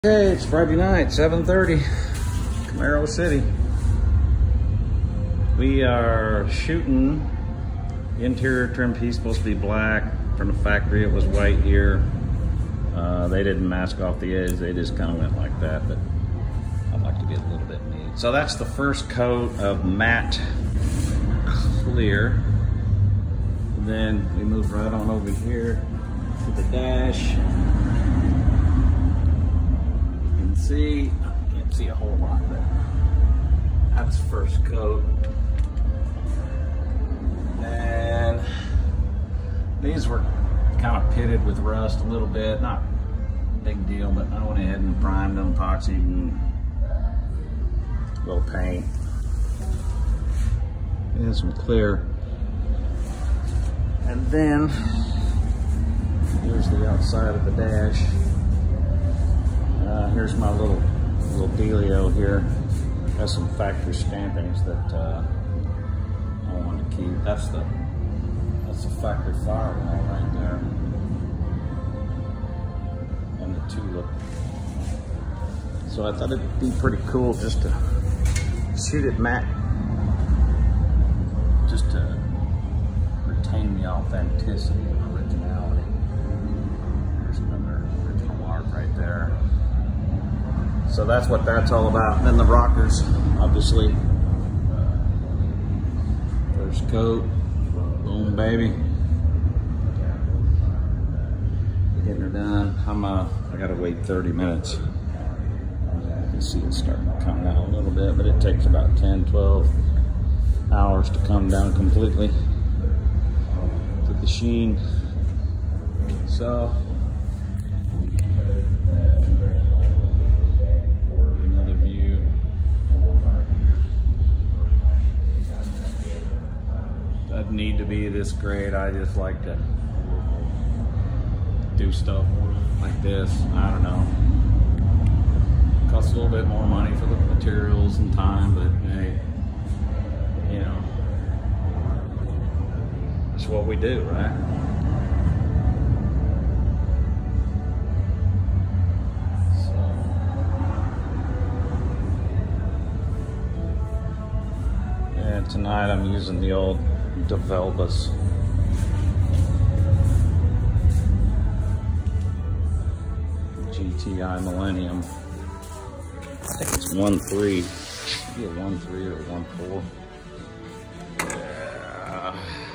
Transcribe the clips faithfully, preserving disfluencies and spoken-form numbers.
Okay, it's Friday night, seven thirty, Camaro City. We are shooting. The interior trim piece supposed to be black. From the factory, it was white here. Uh, they didn't mask off the edge. They just kind of went like that, but I'd like to get a little bit neat. So that's the first coat of matte clear. And then we move right on over here to the dash. See, I can't see a whole lot, but that's first coat. And these were kind of pitted with rust a little bit, not big deal, but I went ahead and primed them, epoxied, and a little paint. And some clear. And then here's the outside of the dash. Uh, here's my little little dealio here. Has some factory stampings that uh, I want to keep. That's the that's the factory firewall right there, and the tulip. So I thought it'd be pretty cool just to shoot it matte, just to retain the authenticity and originality. There's another original art right there. So that's what that's all about. And then the rockers, obviously. First coat, boom, baby. Getting her done. I'm uh, I gotta wait thirty minutes. You can see it starting to come down a little bit, but it takes about ten, twelve hours to come down completely to the sheen. So. Doesn't need to be this great. I just like to do stuff like this. I don't know. Costs a little bit more money for the materials and time, but hey, you know, that's what we do, right? So, and tonight I'm using the old DeVelbus. G T I Millennium. I think it's one three. Maybe a one three or one four. Yeah.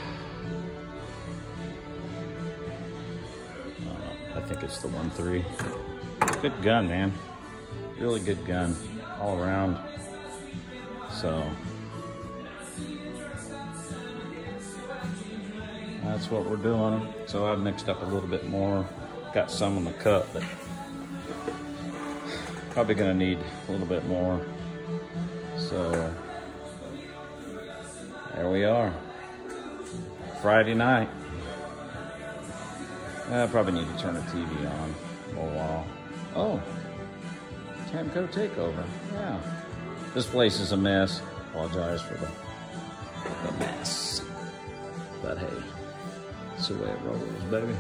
Uh, I think it's the one three. Good gun, man. Really good gun all around. So. That's what we're doing. So I've mixed up a little bit more. Got some in the cup, but probably gonna need a little bit more. So there we are. Friday night. I probably need to turn the T V on for a while. Oh, Tamco takeover. Yeah. This place is a mess. Apologize for the, the mess. But hey. That's the way it rolls, baby.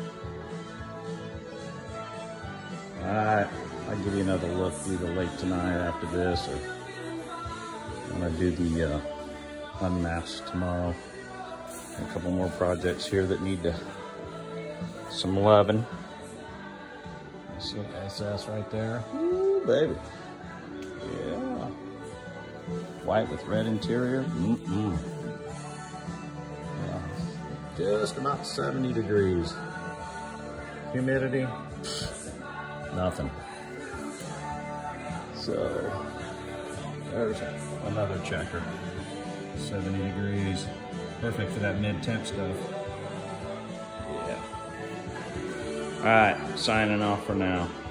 Alright, I'll give you another look either late tonight after this, or when I do the uh, unmask tomorrow. A couple more projects here that need to, some loving. You see S S right there? Ooh, baby. Yeah. White with red interior. Mm-mm. Just about seventy degrees. Humidity, nothing. So there's another checker. seventy degrees. Perfect for that mid-temp stuff. Yeah. All right, signing off for now.